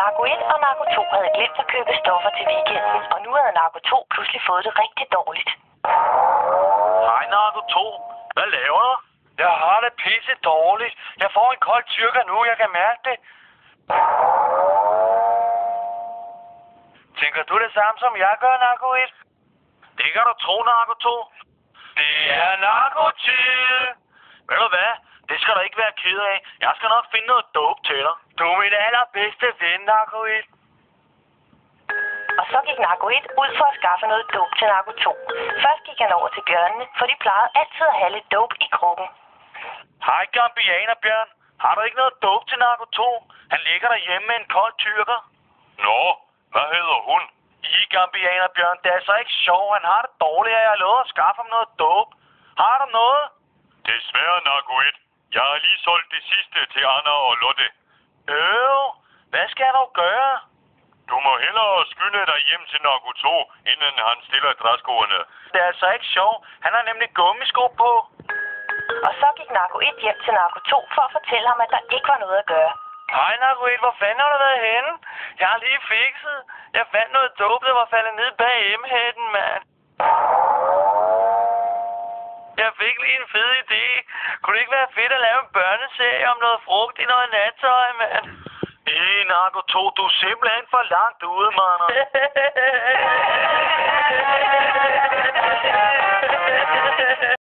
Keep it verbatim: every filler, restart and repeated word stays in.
Narko et og Narko to havde glemt at købe stoffer til weekenden, og nu havde Narko to pludselig fået det rigtig dårligt. Hej Narko to. Hvad laver du? Jeg har det pisse dårligt. Jeg får en kold tyrker nu, jeg kan mærke det. Tænker du det samme som jeg gør, Narko et? Det kan du tro, Narko to. Det er narkotid. Ved du hvad? Det skal du ikke være ked af. Jeg skal nok finde noget dope til dig. Du er min allerbedste ven, Narko et. Og så gik Narko et ud for at skaffe noget dope til Narko to. Først gik han over til bjørnene, for de plejede altid at have lidt dope i krukken. Hej Gambianer, Bjørn. Har du ikke noget dope til Narko to? Han ligger derhjemme med en kold tyrker. Nå, hvad hedder hun? I Gambianer, Bjørn. Det er altså ikke sjovt. Han har det dårligt, og jeg har lovet at skaffe ham noget dope. Har du noget? Desværre, Narko et. Jeg har lige solgt det sidste til Anna og Lotte. Øh, hvad skal jeg dog gøre? Du må hellere skynde dig hjem til Narko to, inden han stiller træskoene. Det er altså ikke sjovt. Han har nemlig gummisko på. Og så gik Narko et hjem til Narko to for at fortælle ham, at der ikke var noget at gøre. Hej Narko et, hvor fanden har du været henne? Jeg har lige fikset. Jeg fandt noget dope, der var faldet ned bag M-hætten, mand. Jeg fik lige en fed idé. Kunne det ikke være fedt at lave en børneserie om noget frugt i noget nattøj, mand? Ej, Narko to, du er simpelthen for langt ude, mand.